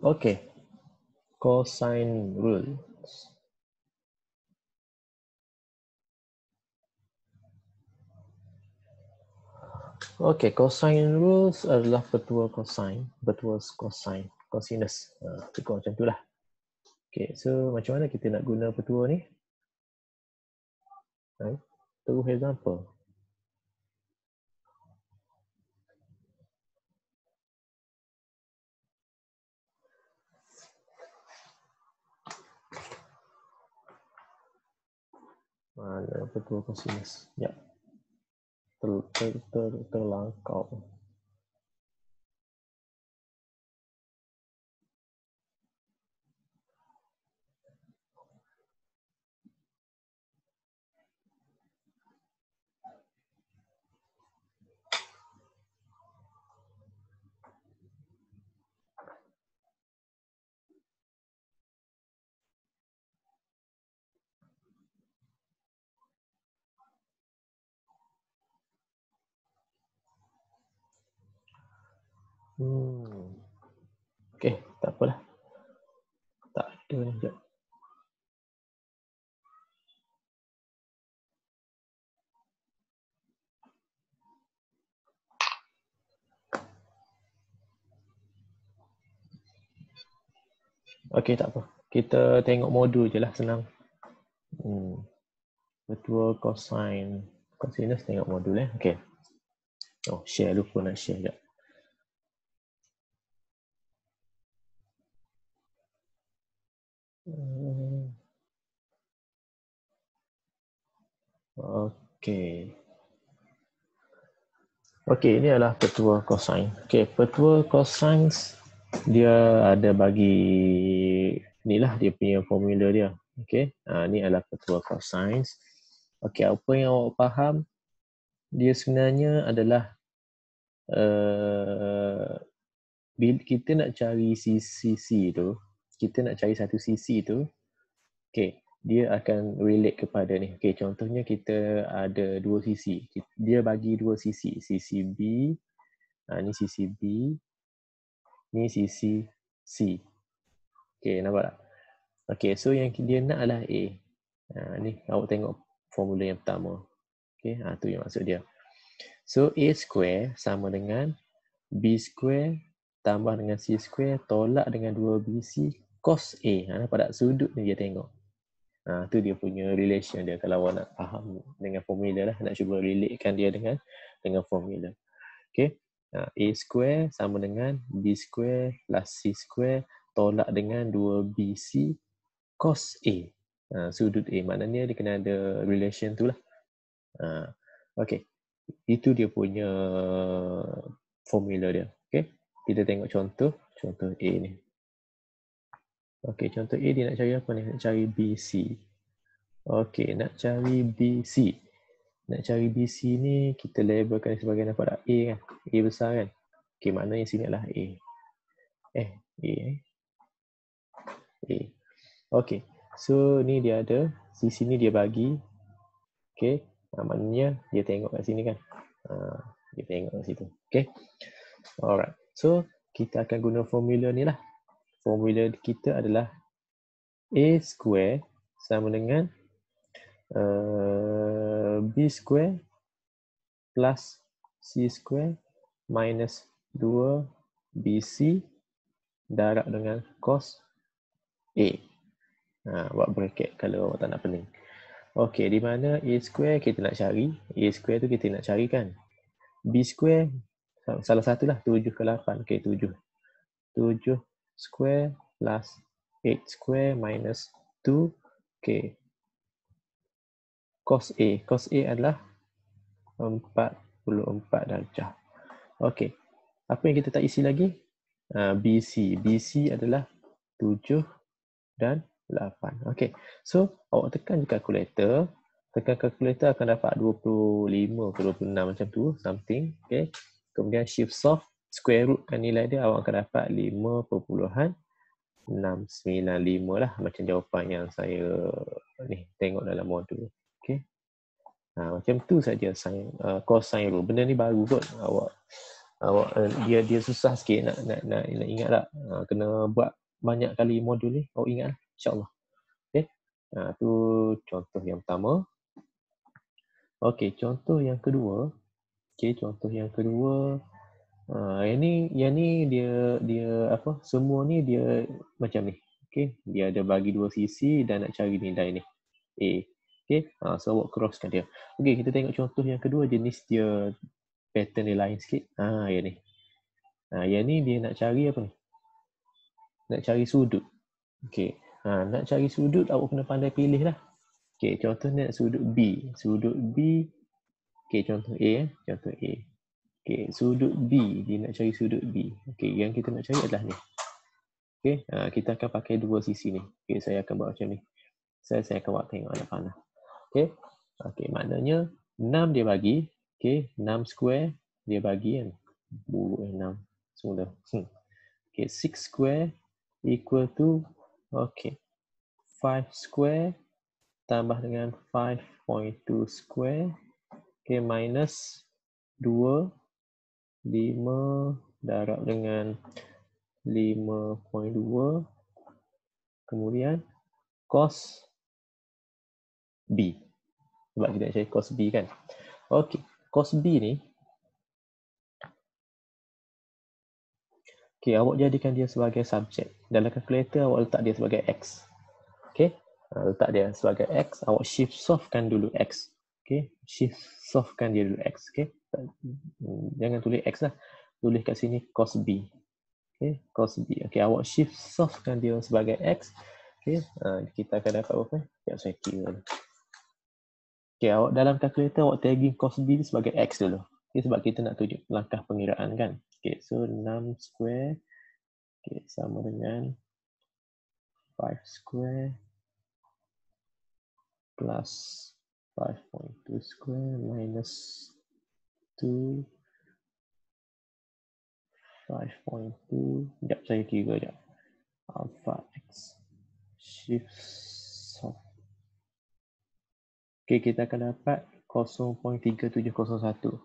Okay, cosine rules. Okay, cosine rules adalah petua cosine, cosinus. Tukar macam tu lah. Okay, so macam mana kita nak guna petua ni? Terus example. Mana petua cosinus? Ya. Terlangkau. Okay, tak apalah. Tak ada ni. Sekejap. Okay, tak apa. Kita tengok modul je lah, senang. Petua cosine. Cosinus tengok modul Okay. Oh, share. Lupa nak share sekejap. Okay. Okay, ini adalah petua cosine. Okay, petua cosine dia ada bagi inilah dia punya formula dia. Okay, ni adalah petua cosine. Okay, apa yang awak faham? Dia sebenarnya adalah bila kita nak cari sisi tu, kita nak cari satu sisi tu, okay, dia akan relate kepada ni. Okay, contohnya kita ada dua sisi. Dia bagi dua sisi. Sisi B, ni sisi B, ni sisi C. Okay, nampak tak? Okay, so yang dia nak adalah A. Ni awak tengok formula yang pertama. Okay, tu yang maksud dia. So, A square sama dengan B square tambah dengan C square tolak dengan 2BC cos A. Nampak tak? Sudut ni dia tengok. Tu dia punya relation dia kalau awak nak faham dengan formula lah, nak cuba relatekan dia dengan formula. Okay. A square sama dengan B square plus C square tolak dengan 2BC cos A. Sudut A. Maknanya dia kena ada relation tu lah. Okay. Itu dia punya formula dia. Okay. Kita tengok contoh A ni. Okay, contoh A dia nak cari apa ni? Nak cari BC. Okay, nak cari BC. Nak cari BC ni, kita labelkan sebagai nampak tak? A kan? A besar kan? Okay, maknanya sini adalah A. A. Okay, so ni dia ada. Sisi ni dia bagi. Okay, maknanya dia tengok kat sini kan? Dia tengok kat situ. Okay. Alright. So, kita akan guna formula ni lah. Formula kita adalah A square sama dengan B square plus C square minus 2BC darab dengan cos A. Buat bracket kalau awak tak nak pening. Okey, di mana A square kita nak cari. A square tu kita nak cari kan. B square salah satulah 7 ke 8. Okey, 7. 7 square plus 8 square minus 2. Okey. Cos A. Cos A adalah 44 darjah. Okey. Apa yang kita tak isi lagi? BC. BC adalah 7 dan 8. Okey. So, awak tekan je kalkulator. Tekan kalkulator akan dapat 25 ke 26 macam tu. Something. Okey. Kemudian shift solve. Square root kan nilai dia. Awak akan dapat 5.695 lah. Macam jawapan yang saya ni tengok dalam modul. Okey. Macam tu saja cosine rule. Benda ni baru kot. Awak Awak dia susah sikit nak ingat tak. Kena buat banyak kali modul ni. Awak ingat lah, insya-Allah. Okey. Tu contoh yang pertama. Okey, contoh yang kedua. Okey, contoh yang kedua. Yang ni dia apa? Semua ni dia macam ni. Okey, dia ada bagi dua sisi dan nak cari nilai ni. A. Okey, so awak crosskan dia. Okey, kita tengok contoh yang kedua, jenis dia pattern dia lain sikit. Yang ni. Yang ni dia nak cari apa ni? Nak cari sudut. Okey. Nak cari sudut awak kena pandai pilih lah. Okey, contohnya sudut B. Sudut B. Okey, contoh A. Contoh A. Okey, sudut B. Dia nak cari sudut B. Okey, yang kita nak cari adalah ni. Okey, kita akan pakai dua sisi ni. Okey, saya akan buat macam ni. Saya akan buat tengok anak panah. Okey. Okey, maknanya 6 dia bagi. Okey, 6 square dia bagi kan. Buruk 6 semula. Okey, 6 square equal to okey. 5 square tambah dengan 5.2 square. Okey, minus 2 5 darab dengan 5.2 kemudian cos B. Sebab kita nak cari cos B kan. Okey, cos B ni okey, awak jadikan dia sebagai subjek. Dalam kalkulator awak letak dia sebagai X. Okey, letak dia sebagai X, awak shift solvekan dulu X. Okey, shift solvekan dia dulu X. Okey, jangan tulis X lah. Tulis kat sini cos B. Okey, cos B. Okey, awak shift solvekan dia sebagai X. Okey, kita akan dapat apa? Sekejap saya kira. Okey, awak dalam kalkulator awak tagging cos B sebagai X dulu. Okay, sebab kita nak tunjuk langkah pengiraan kan. Okay, so 6 square sama dengan 5 square plus 5.2 square minus 2 5.2. Sekejap saya kira sekejap. Alpha X shift soft. Okay, kita akan dapat 0.3701.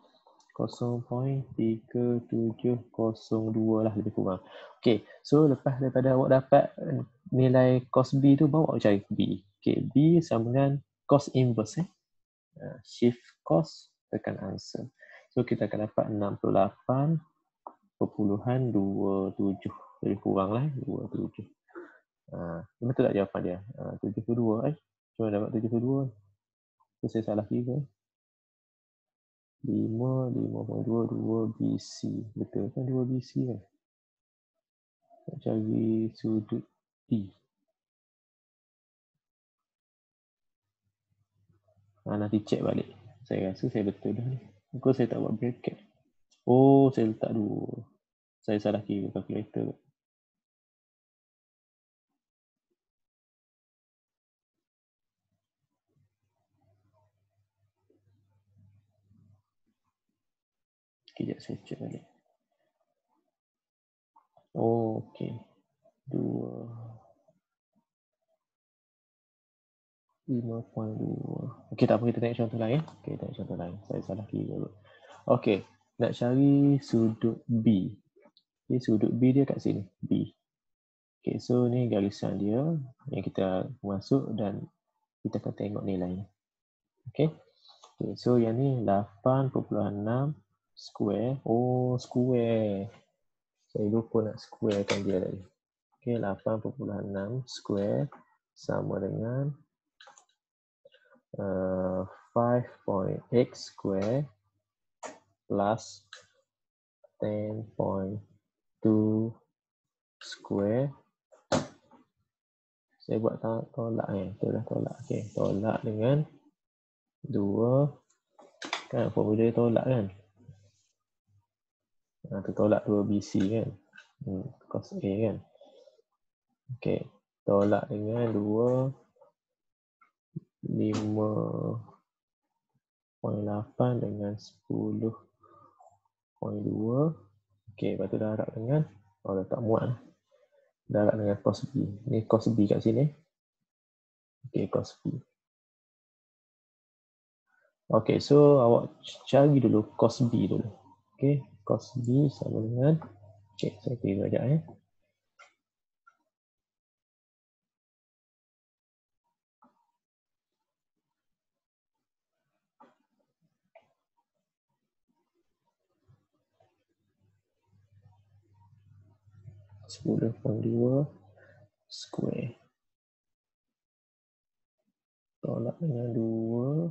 0.3702 lah lebih kurang. Okay, so lepas daripada awak dapat nilai cos B tu, bawa awak cari B. Okay, B sama dengan cos inverse. Shift cos, tekan answer. So kita akan dapat 68.27. Lebih kurang lah, 27. Betul tak jawapan dia? 72. Cuma dapat 72. So saya salah kira. 5.2 BC. Betul kan 2 BC kan? Nak cari sudut P. Nanti cek balik. Saya rasa saya betul dah ni. Kau saya tak buat bracket. Oh, saya letak 2. Saya salah kira calculator. Sekejap saya cek balik. Oh, okey. 2. 5.2. Okey, tak apa, kita tengok contoh lain. Okey, tengok contoh lain. Saya salah kira dulu. Okey, nak cari sudut B. Okay, sudut B dia kat sini. B. Okey, so ni garisan dia yang kita masuk dan kita akan tengok nilainya. Okey. Okay, so yang ni 8.6 square. Oh, square. Saya lupa nak squarekan dia tadi. Okey, 8.6 square sama dengan 5.x square plus 10.2 square. Saya buat tolak Itulah tolak. Okey, tolak dengan 2. Kan formula tolak kan? Tu tolak 2 BC kan? Cos A kan? Okey, tolak dengan 2 5.8 dengan 10.2. Okey, lepas tu darab dengan tak muat lah. Darab dengan cos B. Ni cos B kat sini. Okey, cos B. Okey, so awak cari dulu cos B dulu. Okey, cos B sama dengan, okay, saya kira sekejap ya. (10.2) square tolak dengan 2.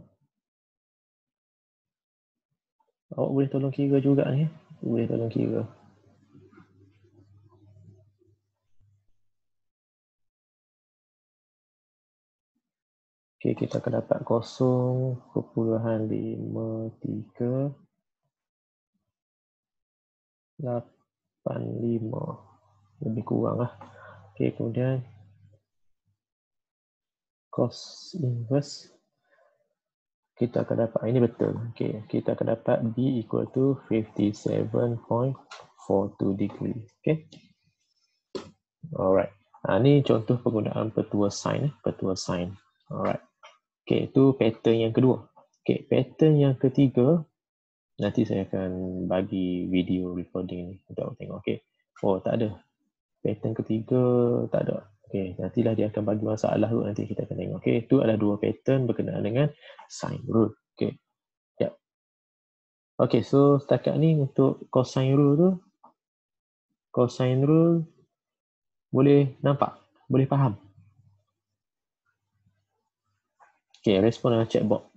Awak boleh tolong kira juga ni. Boleh tolong kira. Okey, kita akan dapat 0.5385. Lebih kurang lah. Okey, kemudian cos inverse kita akan dapat, ini betul. Okey, kita akan dapat B equal to 57.42 degree. Okey. Alright. Ni contoh penggunaan petua sin. Petua sin. Alright. Okey, itu pattern yang kedua. Okey, pattern yang ketiga, nanti saya akan bagi video recording ni untuk awak tengok. Okey. Oh, tak ada. Pattern ketiga tak ada. Okey, nantilah dia akan bagi masalah tu, nanti kita akan tengok. Okey, itu ada dua pattern berkenaan dengan sine rule. Okey. Yep. Okey, so setakat ni untuk cosine rule tu, cosine rule boleh nampak? Boleh faham? Okey, respon dalam chat box.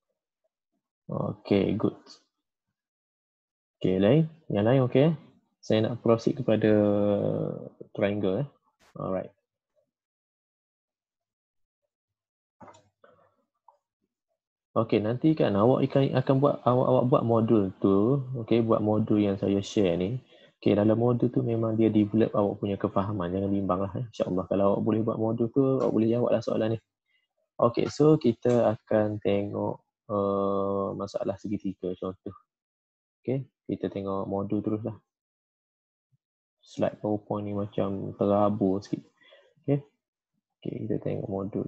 Okey, good. Okey, lain? Yang lain okey? Saya nak proceed kepada triangle. Alright. Okey, nanti kan awak akan buat awak buat modul tu, okey, buat modul yang saya share ni. Okey, dalam modul tu memang dia develop awak punya kefahaman, jangan bimbanglah insya-Allah. Kalau awak boleh buat modul tu, awak boleh jawablah soalan ni. Okey, so kita akan tengok masalah segitiga contoh. Okey, kita tengok modul teruslah. Slide PowerPoint ni macam terabur sikit. Okey. Okey, kita tengok modul.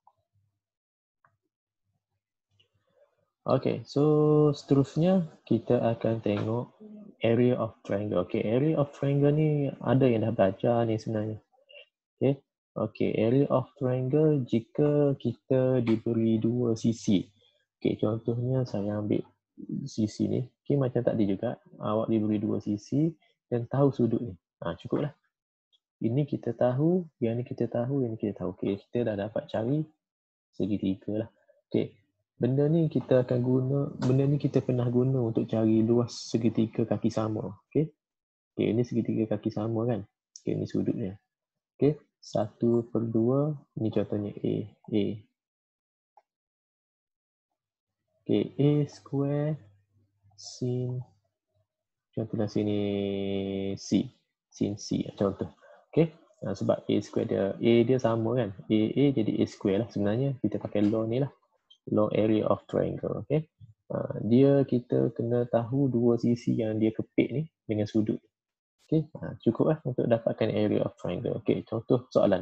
Okay, so seterusnya kita akan tengok area of triangle. Okay, area of triangle ni ada yang dah belajar ni sebenarnya. Okay, okay, area of triangle jika kita diberi dua sisi. Okay, contohnya saya ambil sisi ni. Okay, macam tadi juga, awak diberi dua sisi dan tahu sudut ni. Cukuplah. Ini kita tahu, yang ni kita tahu, yang ni kita tahu. Okay, kita dah dapat cari segitiga lah. Okay. Benda ni kita akan guna, benda ni kita pernah guna untuk cari luas segitiga kaki sama. Okay. Okay, ini segitiga kaki sama kan. Okay, ini sudutnya. Okay. 1/2, ini contohnya A. A. Okay, A square sin, contohlah sini C. Sin C, contoh. Okay. Sebab A square dia, A dia sama kan. A jadi A square lah. Sebenarnya kita pakai law ni lah. Law area of triangle. Okay. Dia kita kena tahu dua sisi yang dia kepit ni dengan sudut. Okay. Cukup lah untuk dapatkan area of triangle. Okay. Contoh soalan.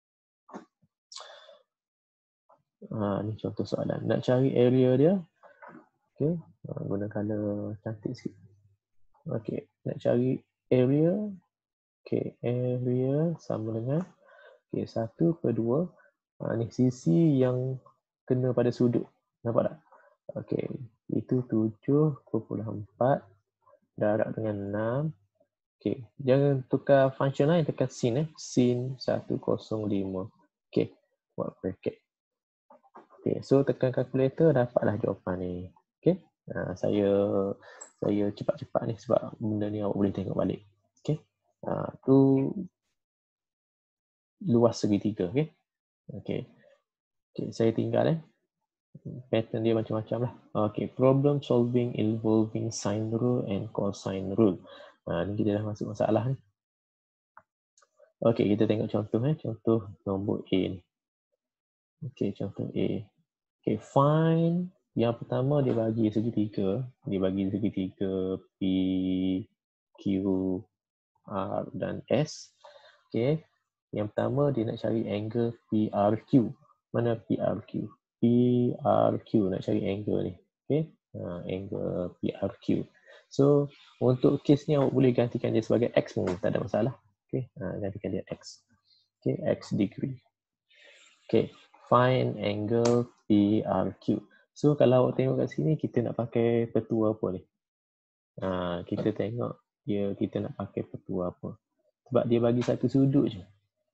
Ni contoh soalan. Nak cari area dia. Okay. Guna color cantik sikit. Okay. Nak cari area. Okay. Area sama dengan 1/2. Ni sisi yang kena pada sudut. Nampak tak? Okey, itu 7/4 darab dengan 6. Okey, jangan tukar function lain, tekan sin sin 105. Okey, buat bracket. Okey, so tekan calculator, dapatlah jawapan ni. Okey. Saya cepat-cepat ni sebab benda ni awak boleh tengok balik. Okey. Tu luas segitiga, okey. Okey. Okey, saya tinggal pattern dia macam-macam lah. Okay, problem solving involving sine rule and cosine rule. Ni kita dah masuk masalah ni. Okay, kita tengok contoh contoh nombor A ni. Okay, contoh A. Okay, find yang pertama dia bagi segitiga. Dia bagi segitiga P, Q, R dan S. Okay, yang pertama dia nak cari angle PRQ. Mana PRQ? PRQ, nak cari angle ni. Okay, angle PRQ. So untuk case ni awak boleh gantikan dia sebagai X pun tak ada masalah. Okay, gantikan dia X. Okay, X degree. Okay, find angle PRQ. So kalau awak tengok kat sini, kita nak pakai petua apa ni? Kita tengok dia, kita nak pakai petua apa. Sebab dia bagi satu sudut je.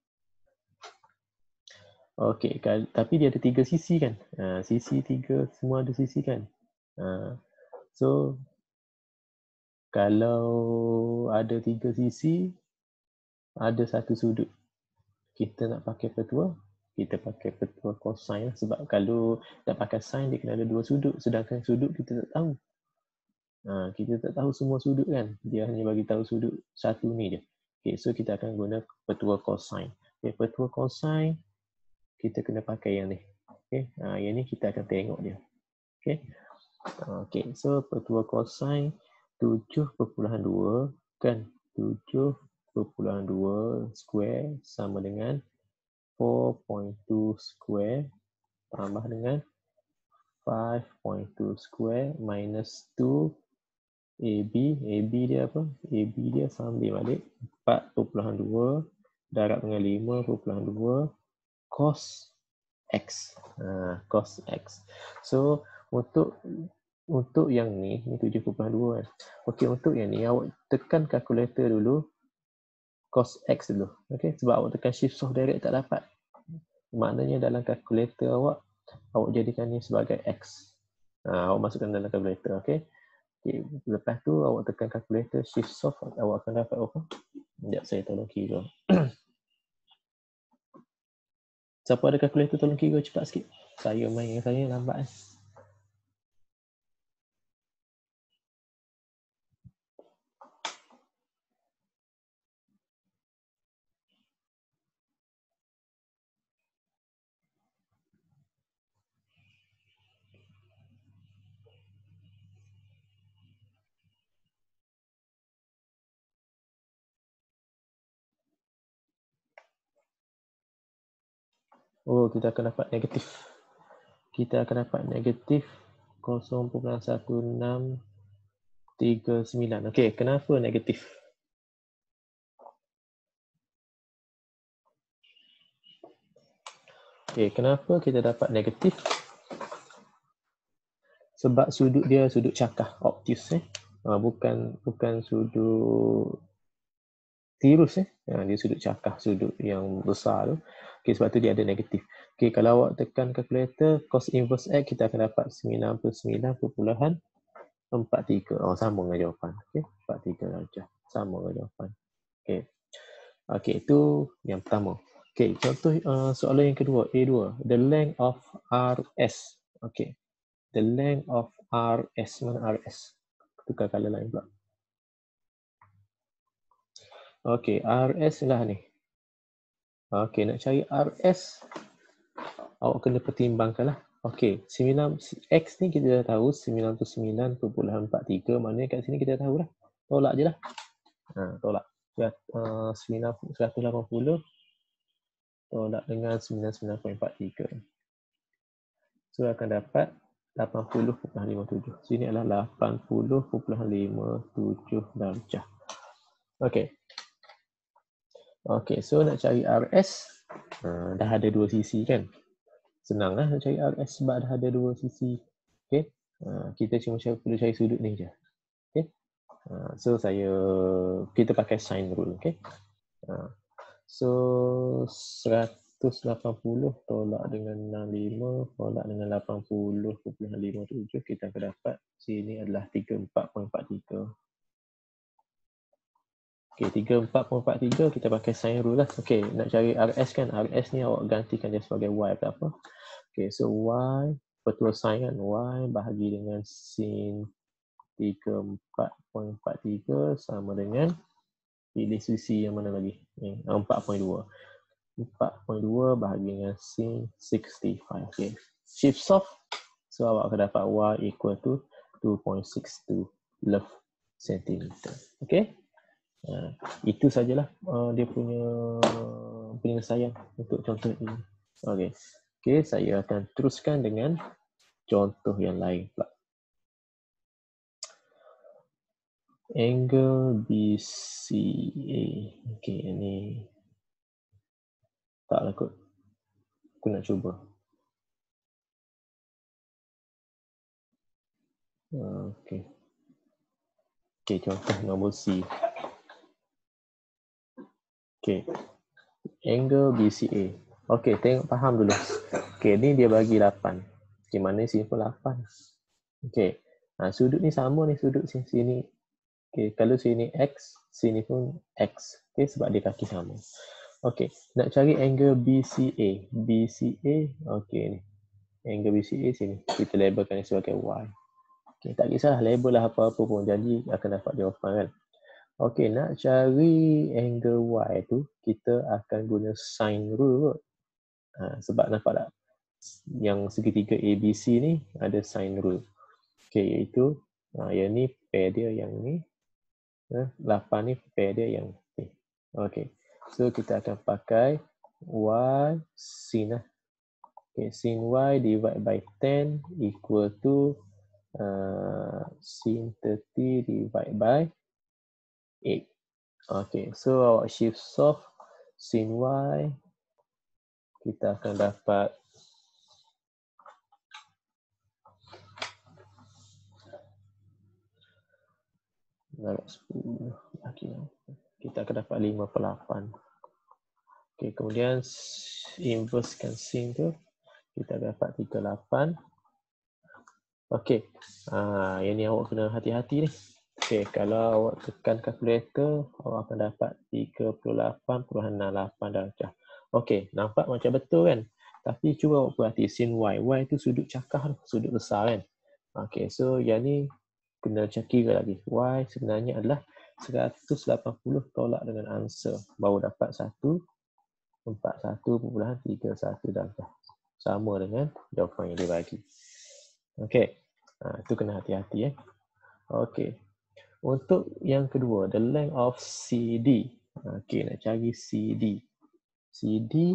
Okey, tapi dia ada 3 sisi kan? Sisi 3, semua ada sisi kan? So, kalau ada 3 sisi, ada satu sudut. Kita nak pakai petua, kita pakai petua cosine. Sebab kalau nak pakai sin, dia kena ada 2 sudut. Sedangkan sudut kita tak tahu. Kita tak tahu semua sudut kan? Dia hanya bagi tahu sudut satu ni je. Okay, so kita akan guna petua cosine. Okay, petua cosine, kita kena pakai yang ni. Okay, yang ni kita akan tengok dia. Okay. Okay, so petua cosine 7.2 kan? 7.2 square sama dengan 4.2 square tambah dengan 5.2 square minus 2 AB. AB dia apa? AB dia sambil balik 4.2 darab dengan 5.2 cos X. Cos X. So untuk yang ni 7.2 kan. Okey, untuk yang ni awak tekan kalkulator dulu cos X dulu. Okey, sebab awak tekan shift soft direct tak dapat. Maknanya dalam kalkulator awak jadikan ni sebagai X. Awak masukkan dalam kalkulator, okey. Okay. Lepas tu awak tekan kalkulator shift soft, awak akan dapat apa? Sekejap saya tolong kira. Siapa ada kalkulator tolong kira cepat sikit. Saya main dengan saya lambat. Oh, kita akan dapat negatif. Kita akan dapat negatif 0.1639. Okey, kenapa negatif? Okey, kenapa kita dapat negatif? Sebab sudut dia sudut cakar, obtuse. Bukan sudut tirus. Dia sudut cakar, sudut yang besar tu. Okey, sebab tu dia ada negatif. Okey, kalau awak tekan kalkulator cos inverse X, kita akan dapat 99.43. Sama dengan jawapan. Okey, 43 darjah. Sama dengan jawapan. Okey. Okey, itu yang pertama. Okey, contoh soalan yang kedua, A2. The length of RS. Okey. The length of RS. Mana RS? Tukar color lain pula. Okey, RS lah ni. Okey, nak cari RS, awak kena pertimbangkan lah. Okey, X ni kita dah tahu 99.43. Maknanya kat sini kita tahu lah. Tolak je lah. Tolak. 180 tolak dengan 99.43. So akan dapat 80.57. Sini adalah 80.57 darjah. Okey. Okey, so nak cari RS, dah ada 2 sisi kan? Senanglah nak cari RS sebab dah ada 2 sisi. Okey. Kita cuma perlu cari sudut ni je. Okey. So kita pakai sine rule, okey. So 180 tolak dengan 65 tolak dengan 80.57, kita akan dapat sini adalah 34.43. Okey, 34.43 kita pakai sine rule lah. Okey, nak cari RS kan? RS ni awak gantikan dia sebagai Y atau apa. Okey, so Y petua sine kan? Y bahagi dengan sin 34.43 sama dengan pilih sisi yang mana lagi? 4.2. 4.2 bahagi dengan sin 65. Okay. Shift soft. So awak akan dapat Y equal to 2.62 love centimeter. Okay. Itu sajalah dia punya penyelesaian untuk contoh ini. Okay. Okay, saya akan teruskan dengan contoh yang lain pula. Angle BCA. Okay, ini taklah kot. Aku nak cuba. Okay. Okay, contoh nombor C. Okay. Angle BCA. Okay, tengok faham dulu. Okay, ni dia bagi 8. Okay, mana simple 8. Okay. Sudut ni sama ni, sudut sini. Okay, kalau sini X, sini pun X. Okay, sebab dia kaki sama. Okay, nak cari angle BCA. BCA, okay ni. Angle BCA sini. Kita labelkan sebagai Y. Okay, tak kisahlah label lah apa-apa pun. Jadi akan dapat jawapan kan. Okay, nak cari angle Y tu, kita akan guna sine rule. Sebab nampak tak? Yang segitiga ABC ni ada sine rule. Okay, iaitu yang ni pair dia yang ni. 8 ni pair dia yang ni. Okay, so kita akan pakai Y sin lah. Okay, sin Y divide by 10 equal to sin 30 divide by 8. Okay, so awak shift solve sin Y, kita akan dapat darab 10. Kita akan dapat 5/8. Okay, kemudian inversekan sin tu, kita dapat 38. Okay, yang ni awak kena hati-hati ni. Okay, kalau awak tekan kalkulator, awak akan dapat 38.68 darjah. Okay, nampak macam betul kan? Tapi cuba awak perhati sin Y. Y tu sudut cakah, sudut besar kan? Okay, so yang ni kena kira lagi. Y sebenarnya adalah 180 tolak dengan answer. Baru dapat 141.31 darjah. Sama dengan jawapan yang dia bagi. Okay, itu kena hati-hati. Okay. Untuk yang kedua, the length of CD. Okay, nak cari CD. CD,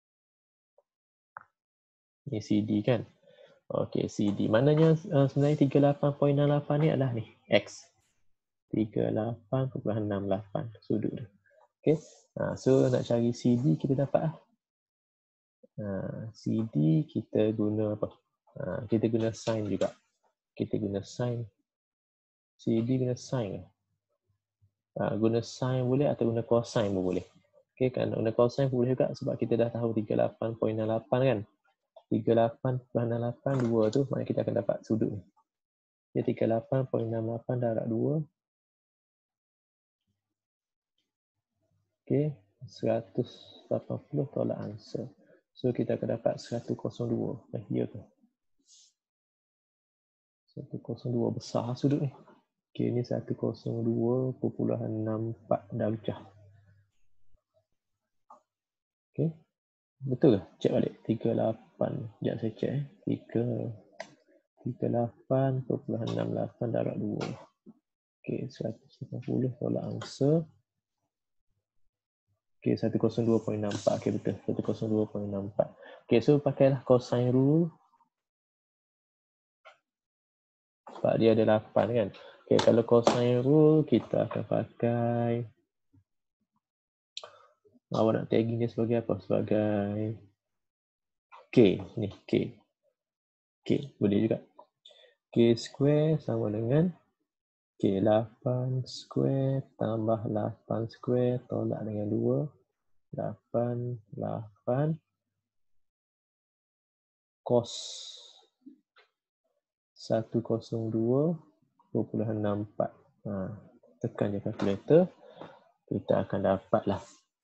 ni CD kan? Okay, CD. Maknanya sebenarnya 38.68 ni adalah ni, X. 38.68 sudut tu. Okay, so nak cari CD kita dapat lah. CD kita guna apa? Kita guna sin juga. Kita guna sin. CD guna sin. Guna sin boleh atau guna cosine pun boleh. Okay, kan guna cosine pun boleh juga sebab kita dah tahu 38.68 kan. 38.68 2 tu maknanya kita akan dapat sudut ni. Dia 38.68 darab 2. Okay, 180 tolak answer. So kita akan dapat 102. Ya ke? 102 besar sudut ni. Okay, ni 102.64 darjah. Okay. Betul ke? Cek balik. 38. Sekejap saya cek. 38.68 darab 2. Okay, 190 tolak answer. Okay, 102.64. Okay, betul. 102.64. Okay, so pakailah cosine rule. Sebab dia ada 8 kan. Okay, kalau cosine rule, kita akan pakai. Awak nak tagging dia sebagai apa? Sebagai K. Ni, K. K, boleh juga. K square sama dengan K 8 square tambah 8 square tolak dengan 2. 8 cos 102.64. Tekan je kalkulator. Kita akan dapatlah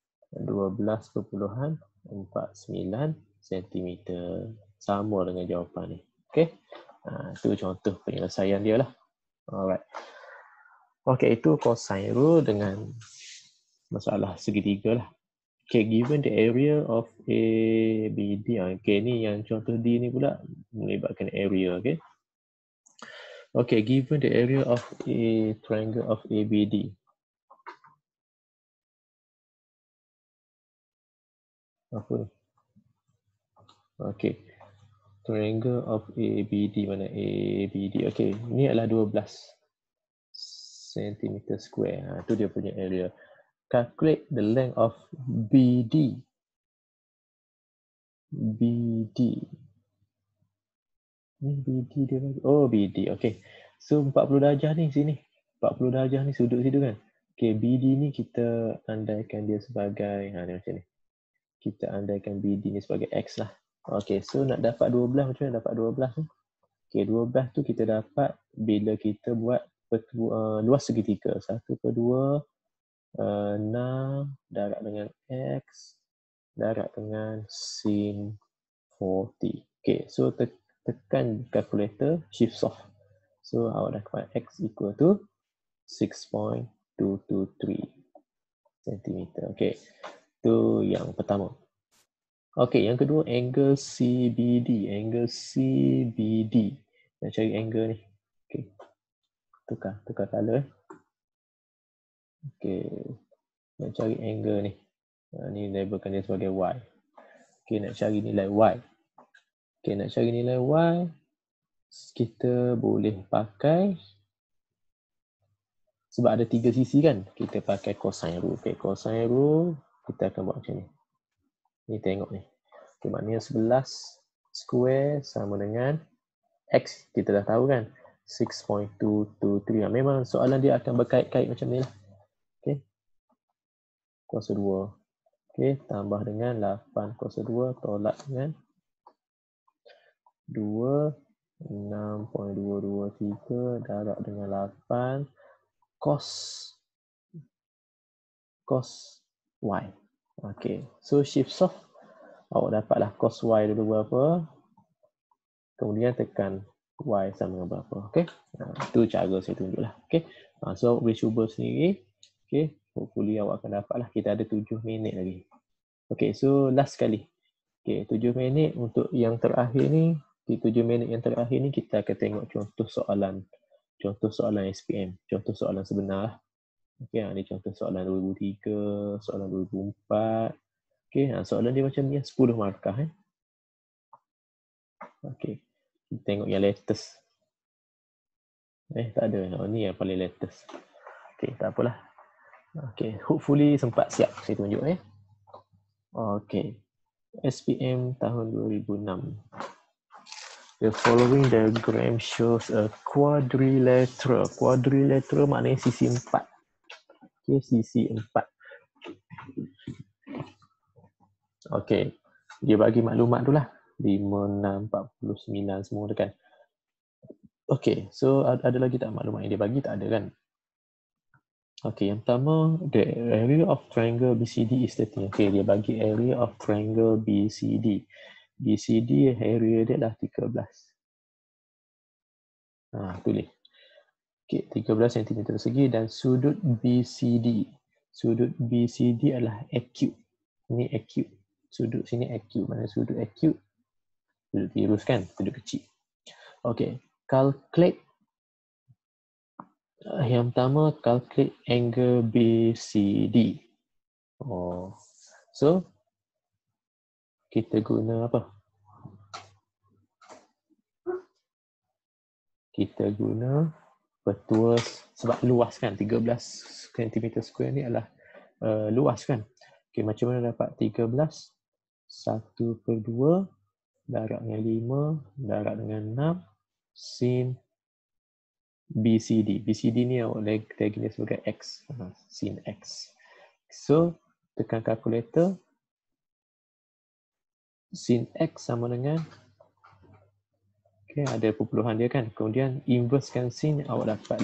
12.49 cm. Sama dengan jawapan ni. Okey. Itu contoh penyelesaian dia lah. Alright. Okey, itu cosine rule dengan masalah segitiga lah. Okay, given the area of ABD. Okay, ni yang contoh D ni pula melibatkan area. Okay. Okay, given the area of a triangle of ABD. Apa? Okay. Triangle of ABD. Mana ABD? Okay, ni adalah 12. centimeter square. Itu dia punya area. Calculate the length of BD. BD. Ni BD dia bagi. Oh, BD. Okay. So, 40 darjah ni sini. 40 darjah ni sudut situ kan. Okay, BD ni kita andaikan dia sebagai, ni macam ni. Kita andaikan BD ni sebagai X lah. Okay, so nak dapat 12, macam mana dapat 12 ni? Okay, 12 tu kita dapat bila kita buat luas segitiga. 1/2, 6 darab dengan X darab dengan sin 40. Okay, so tekan calculator, shift soft. So, awak dapat X equal to 6.223 cm. Okay, tu yang pertama. Okay, yang kedua, angle CBD. Angle CBD. Nak cari angle ni. Okay, tukar color. Okay, nak cari angle ni. Ni labelkan dia sebagai Y. Okay, nak cari nilai Y. Okay, nak cari nilai Y, kita boleh pakai, sebab ada 3 sisi kan, kita pakai cosine rule. Okay, cosine rule, kita akan buat macam ni. Ni tengok ni. Okay, maknanya 11 square sama dengan X, kita dah tahu kan, 6.223. Memang soalan dia akan berkait-kait macam ni lah. Okay, kuasa 2. Okay, tambah dengan 8 kuasa 2, tolak dengan 2, 6.223 darab dengan 8 cos Y. Okay, so shift soft, awak dapatlah cos Y dulu berapa, kemudian tekan Y sama dengan berapa. Okay, itu cara saya tunjuk lah. Okay, so awak boleh cuba sendiri. Okay, hopefully awak akan dapat lah. Kita ada 7 minit lagi. Okay, so last sekali. Okay, 7 minit untuk yang terakhir ni. Di 7 minit yang terakhir ni kita akan tengok contoh soalan SPM, contoh soalan sebenar lah. Okay, ni contoh soalan 2003, soalan 2004. Okay, soalan dia macam ni, 10 markah. Okay, kita tengok yang latest. Tak ada. Ni yang paling latest. Okay, tak apalah. Okay, hopefully sempat siap saya tunjuk. Okay, SPM tahun 2006. The following diagram shows a quadrilateral. Quadrilateral maknanya sisi 4. Okay, sisi 4. Okay, dia bagi maklumat tu lah. 5, 6, 49 semua tu kan. Okay, so ada lagi tak maklumat yang dia bagi? Tak ada kan? Okay, yang pertama, the area of triangle BCD is 13. Okay, dia bagi area of triangle BCD. BCD area dia adalah 13. Tulis. Okay, 13 cm persegi dan sudut BCD. Sudut BCD adalah acute. Ini acute. Sudut sini acute. Mana sudut acute? Sudut tirus kan? Sudut kecil. Okay, calculate. Yang pertama, calculate angle BCD. So, kita guna apa? Kita guna petua, sebab luas kan, 13 cm square ni adalah luas kan. Okay, macam mana dapat 13? 1/2 darab dengan 5 darab dengan 6 sin BCD. BCD ni awak tag dia sebagai X. Sin X. So, tekan kalkulator. Sin X sama dengan, okay, ada perpuluhan dia kan. Kemudian inversekan sin, awak dapat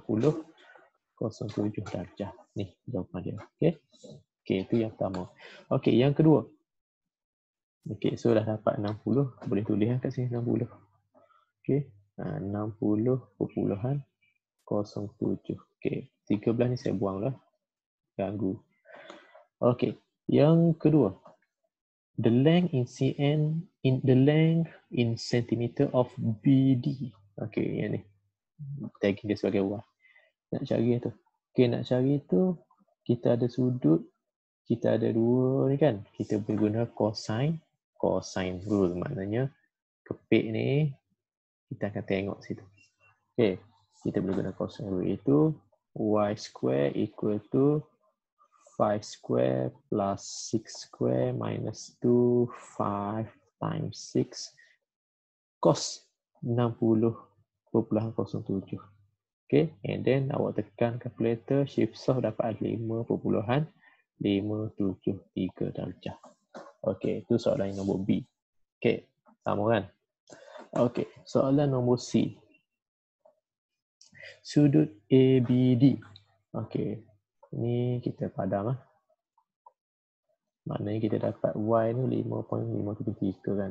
60.07 darjah. Ni jawapan dia. Okay. Okay, itu yang pertama. Okay, yang kedua. Okay, so dah dapat 60. Boleh tulis kat sini 60. Okay. 60.07. Okay, 13 ni saya buang lah. Ganggu. Okay, yang kedua. The length in centimeter of BD. Okay, yang ni. Tagging dia sebagai Y. Nak cari tu. Okay, nak cari tu, kita ada sudut. Kita ada 2 ni kan. Kita boleh guna cosine. Cosine rule. Maknanya, kepik ni, kita akan tengok situ. Okay, kita boleh guna cosine rule itu. y square equal to 5 square plus 6 square minus 2, 5 times 6 cos 60.07. Okay, and then awak tekan calculator, shift source dapat 5.573 darjah. Okay, itu soalan nombor B. Okay, sama kan? Okay, soalan nombor C. Sudut ABD. Okay, ni kita padam lah. Maknanya kita dapat Y ni 5.573 kan.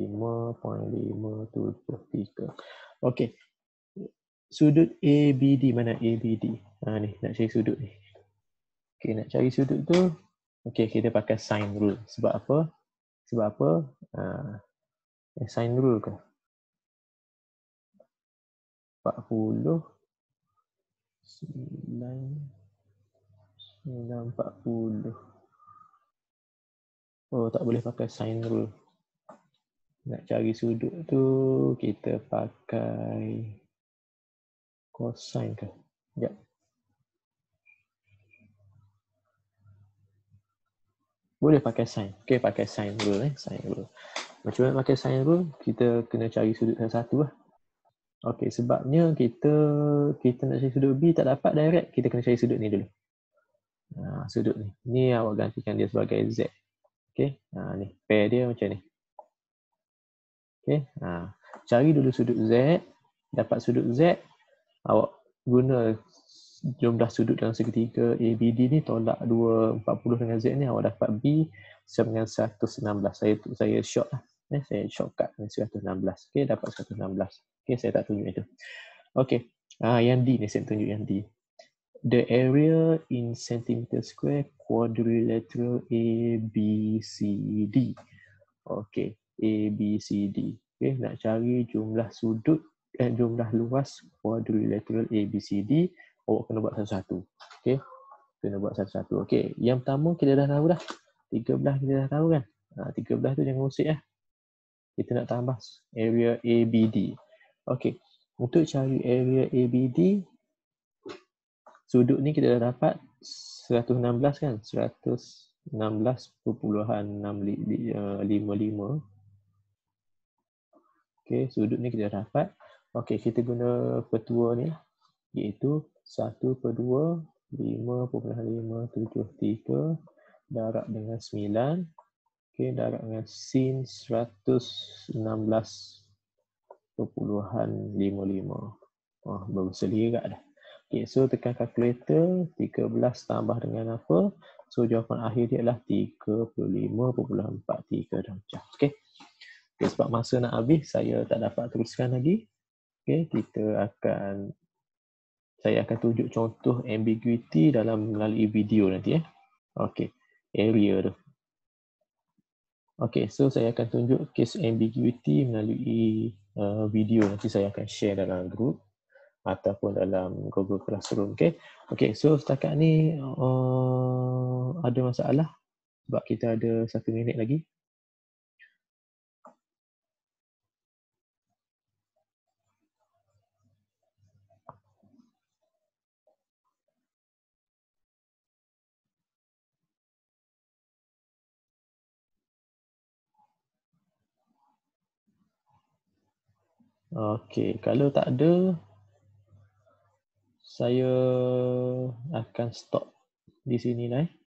5.573. Okay. Sudut ABD, mana ABD? Ni, nak cari sudut ni. Okay, nak cari sudut tu. Okay, kita pakai sine rule. Sebab apa? Sebab apa? Sine rule ke? 40. 940. Oh, tak boleh pakai sine rule. Nak cari sudut tu, kita pakai cosine ke? Sekejap. Boleh pakai sine. Okay, pakai sine rule. Sine rule. Macam mana pakai sine rule? Kita kena cari sudut satu lah. Okay, sebabnya kita nak cari sudut B tak dapat direct. Kita kena cari sudut ni dulu. Sudut ni. Ni awak gantikan dia sebagai Z. Okay, ni. Pair dia macam ni. Okay, cari dulu sudut Z. Dapat sudut Z. Awak guna jumlah sudut dalam segitiga ABD ni, tolak 240 dengan Z ni, awak dapat B sama dengan 116. Saya short lah. Saya shortcut dengan 116. Okay, dapat 116. Okay, saya tak tunjuk itu. Okay, yang D ni saya tunjuk yang D. The area in centimeter square quadrilateral ABCD. Okay, ABCD. Okay, nak cari jumlah sudut jumlah luas quadrilateral ABCD, awak kena buat satu-satu. Okay, kena buat satu-satu. Okay, yang pertama kita dah tahu dah. 13 kita dah tahu kan. 13 tu jangan usik lah. Kita nak tambah area ABD. Okay, untuk cari area ABD, sudut ni kita dah dapat 116 kan. 116.655. Okay, sudut ni kita dah dapat. Okay, kita guna petua ni lah. Iaitu 1/2 5.573 darab dengan 9. Okay, darab dengan sin 116.55. Berselirat dah. Okay, so tekan calculator. 13 tambah dengan apa? So jawapan akhir dia adalah 35.43 darjah. Okay. Okay, sebab masa nak habis, saya tak dapat teruskan lagi. Okay, saya akan tunjuk contoh ambiguity melalui video nanti. Okay, area tu. Okay, so saya akan tunjuk case ambiguity melalui video nanti saya akan share dalam group ataupun dalam Google Classroom. Okay, so setakat ni ada masalah sebab kita ada 1 minit lagi. Okay, kalau tak ada, saya akan stop di sini lah.